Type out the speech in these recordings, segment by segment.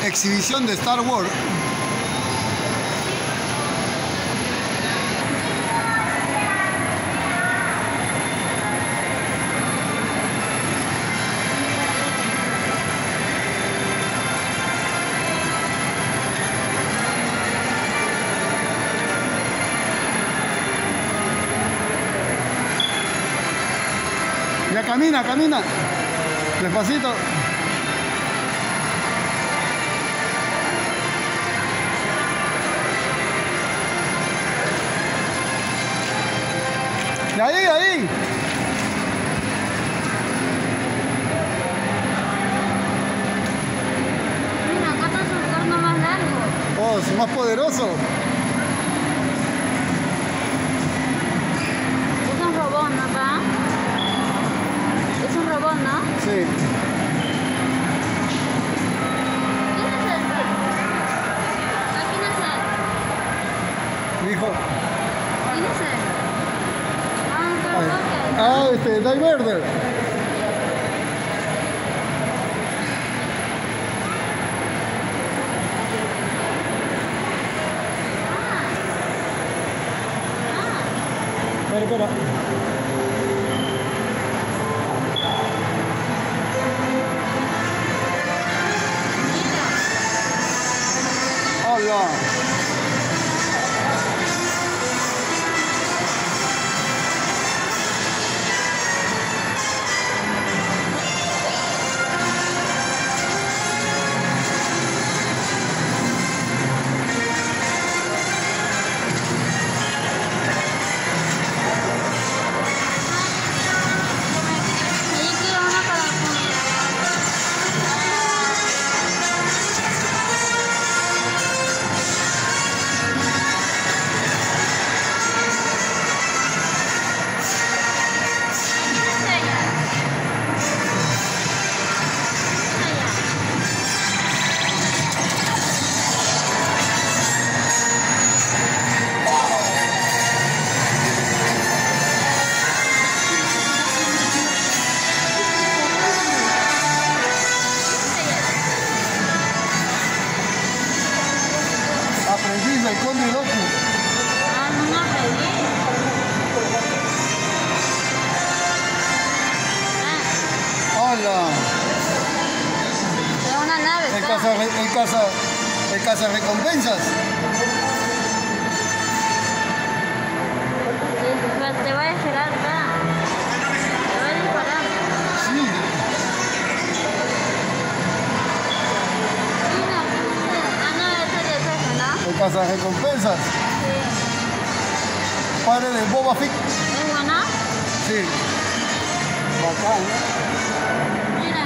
exhibición de Star Wars. Ya camina, camina. Despacito. De ahí, de ahí. Mira, acá está su cuerno más largo. Oh, es más poderoso. Es un robot, ¿no, papá? Es un robot, ¿no? Sí. ¿Quién es el? ¿Quién es él? Dijo. ¿Quién es él? Die Verder. Espera. Hola. Ahí queda una para la comida. Aprendiz del Conde Dooku. Ah, no me aprendí. Hola. Es una nave. El caza recompensas. Te va a esperar acá. Te va a disparar. Sí. Mira, ah, no, ese es eso, ¿no? El caza recompensas. Sí. Padre de Boba Fett. ¿Es bueno? Sí. Bacán, ¿no? Mira.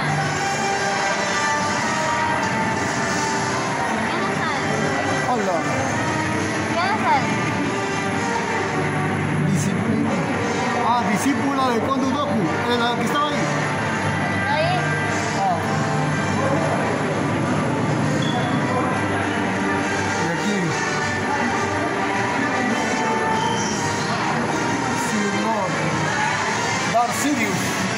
¿Quién es él? Hola. ¿Quién es él? Discípula del Conde Dooku. La que estaba ahí. Ahí. Ah. Y aquí. Darth Sidious.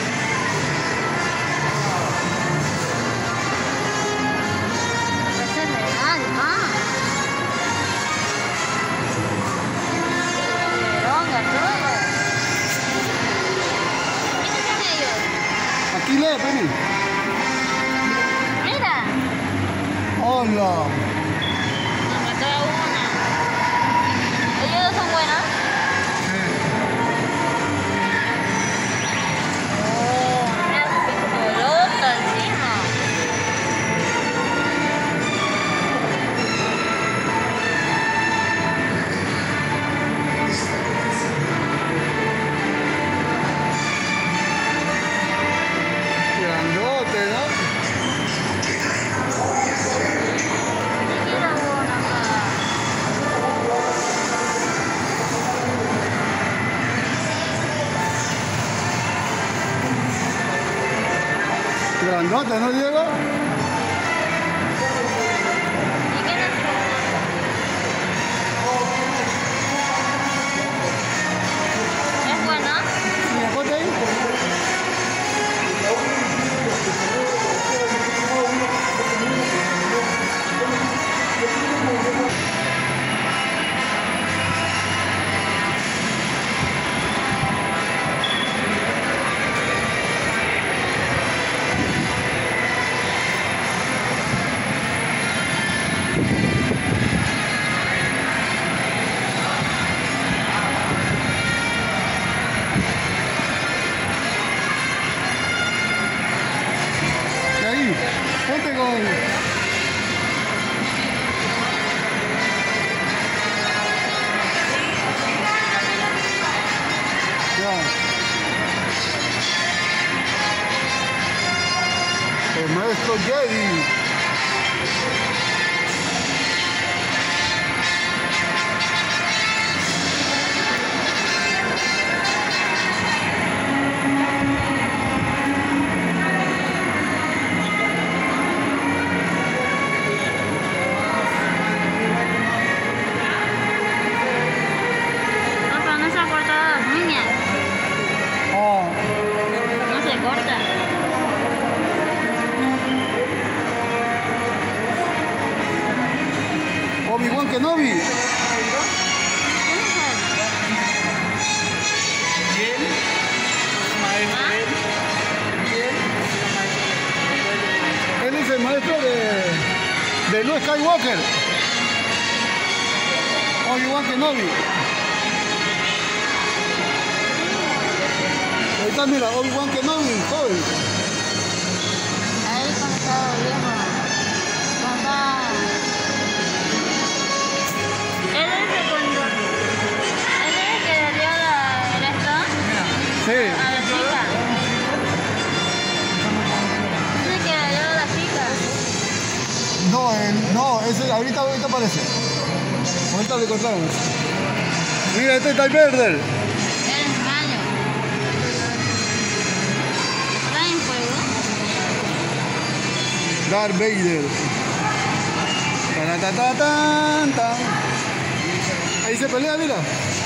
Ese es real, ah. Droga, todo. ¿Quiénes son ellos? Aquí lee, Penny. Mira. Hola. Nos mató a una. Ellos dos son buenos. Oh, mira su pistolota encima. Grandote, ¿no? Mira uno acá. Grandote, ¿no, Diego? ¿Y quién es? ¿Es bueno? ¿Y el cote ahí? luego. Ya. El maestro Jedi. No, pero no se ha cortado las uñas. Ah, No se corta. Obi-Wan Kenobi. ¿Quién es él? Él es el maestro de Luke Skywalker. Obi-Wan Kenobi. Ahí está, mira, Obi-Wan Kenobi, joven. A él cuando estaba viejo. Cuando estaba... Él es el cuando... Él es el que le dio el esto Sí. a la chica. Es el que le dio a la chica. No, ese ahorita aparece. Ahorita le contamos. Mira, este es Darth Vader. Él es malo. ¿Está en fuego? Darth Vader. Taratatán, tan. Ahí se pelea, mira.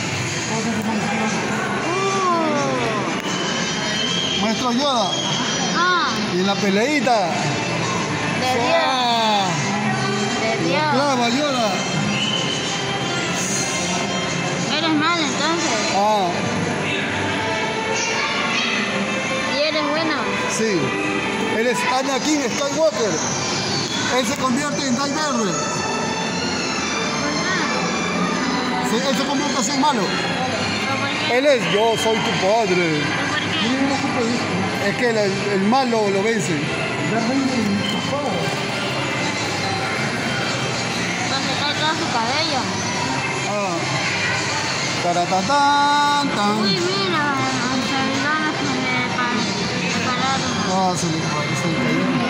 Maestro Yoda. Ah, Y en la peleita. de Dios. ¡Ah! De Lo Dios. clava Yoda. Eres malo entonces. Ah, Y eres bueno. sí. Él es Anakin Skywalker. Él se convierte en Darth Vader. Sí, él se convierte así en malo. ¿Pero por qué? Él es yo soy tu padre. ¿Pero por qué? Es que el malo lo vence. Entonces cae todo su cabello. Ah. Taratatán, tan. Uy, mira, al servidor se le pararon. Ah, se le cayó.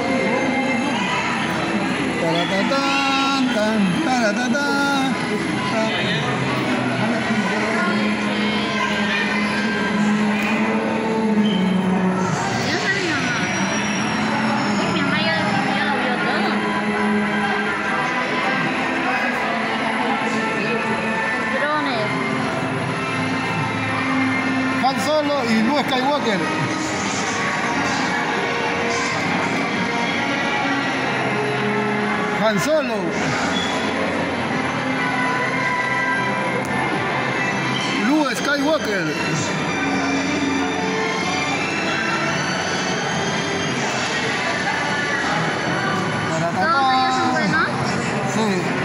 Taratatán, tan, taratatán, tan. Yo soy mi mamá. Uy, mi mamá ya lo vio todo. Drones. Han Solo y Luke Skywalker. Han Solo. Luke Skywalker. ¿Todos ellos son buenos? Sí.